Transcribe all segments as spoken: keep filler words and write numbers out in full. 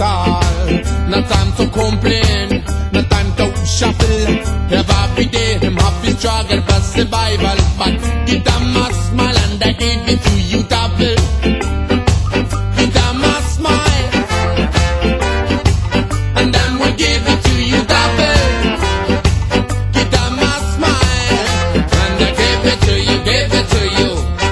all. No time to complain, no time to shuffle. Every day them have to struggle for survival, but give them a smile and I give it to you double. Give them a smile and then we give it to you double. Give them a smile and I give it to you, give it to you.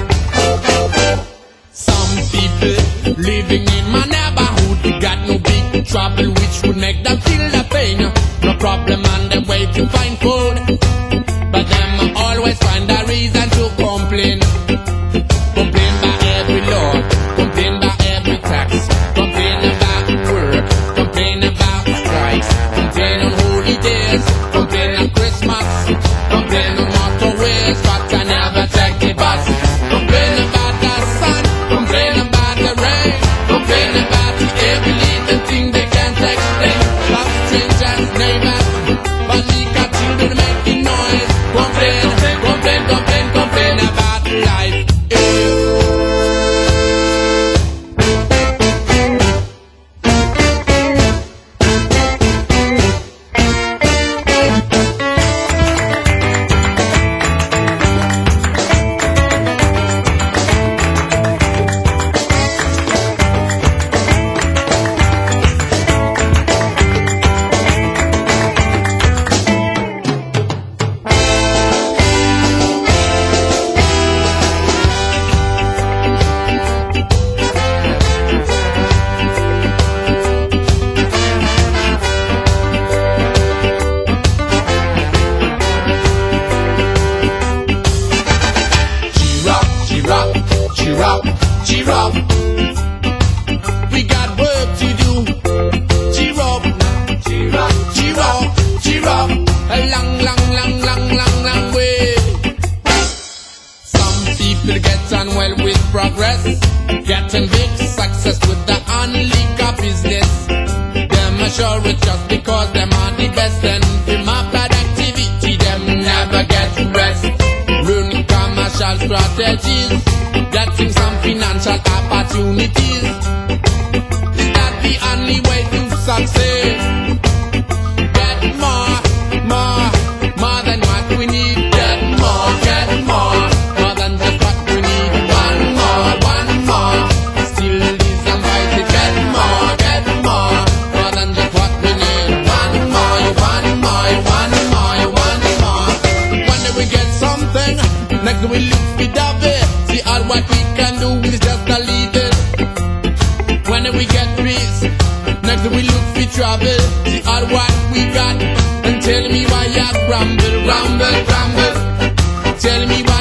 Some people living in my neighborhood got no big trouble, which would make them feel the pain. No problem on the way to find food, but them always find a reason to complain. Complain about every law, complain about every tax, complain about work, complain about strikes, complain on holy days, complain on Christmas, complain on motorways, but I never take the bus. Complain about the sun, complain about the rain, complain about the every little thing they can't explain. Love strangers, neighbors, but we continue to make the noise. Complain, complain, complain, complain about life. Cheer up, cheer up. We got work to do. Cheer up, cheer up, cheer up, cheer up. A long, long, long, long, long, long way. Some people get on well with progress, getting big success with the unleaker business. Them are sure it's just because them are the best, and in my productivity them never get rest. Learning commercial strategies, getting some financial opportunities. Is that the only way to succeed? Get more, more, more than what we need. Get more, get more, more than just what we need. One more, one more, still is invited. Get more, get more, more than just what we need. One more, one more, one more, one more. When we get something, next we look for double. See all what we can do is just a little. When we get peace, next we look for trouble. See all what we got, and tell me why you grumble, grumble, grumble. Tell me why